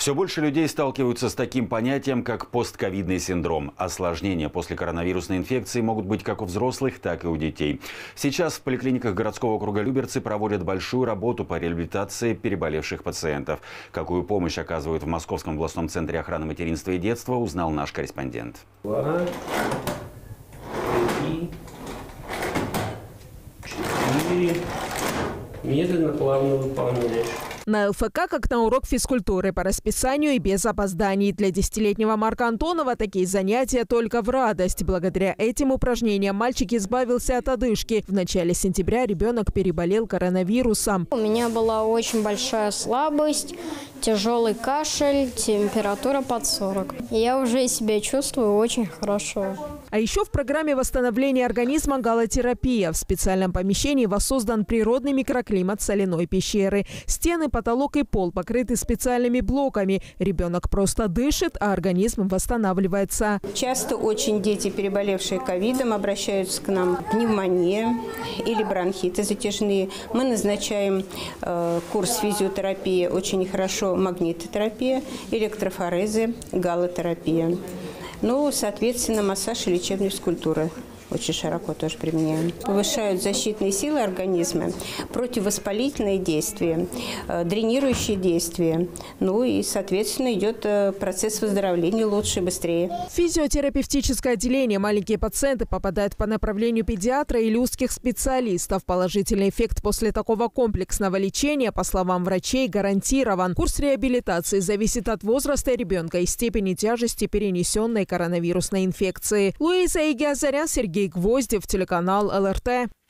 Все больше людей сталкиваются с таким понятием, как постковидный синдром. Осложнения после коронавирусной инфекции могут быть как у взрослых, так и у детей. Сейчас в поликлиниках городского округа Люберцы проводят большую работу по реабилитации переболевших пациентов. Какую помощь оказывают в Московском областном центре охраны материнства и детства, узнал наш корреспондент. 2, 3, 4. Медленно, плавно выполняешь. На ЛФК, как на урок физкультуры, по расписанию и без опозданий. Для 10-летнего Марка Антонова такие занятия только в радость. Благодаря этим упражнениям мальчик избавился от одышки. В начале сентября ребенок переболел коронавирусом. У меня была очень большая слабость, тяжелый кашель, температура под 40. Я уже себя чувствую очень хорошо. А еще в программе восстановления организма галотерапия. В специальном помещении воссоздан природный микроклимат соляной пещеры. Стены, потолок и пол покрыты специальными блоками. Ребенок просто дышит, а организм восстанавливается. Часто очень дети, переболевшие ковидом, обращаются к нам. Пневмония или бронхиты затяжные. Мы назначаем курс физиотерапии, очень хорошо магнитотерапия, электрофорезы, галотерапия. Ну, соответственно, массаж и лечебная физкультура. Очень широко тоже применяем. Повышают защитные силы организма, противовоспалительные действия, дренирующие действия. Ну и, соответственно, идет процесс выздоровления лучше и быстрее. В физиотерапевтическое отделение маленькие пациенты попадают по направлению педиатра или узких специалистов. Положительный эффект после такого комплексного лечения, по словам врачей, гарантирован. Курс реабилитации зависит от возраста ребенка и степени тяжести перенесенной коронавирусной инфекции. Луиза Игиазарян, Сергей Гвоздев, телеканал ЛРТ.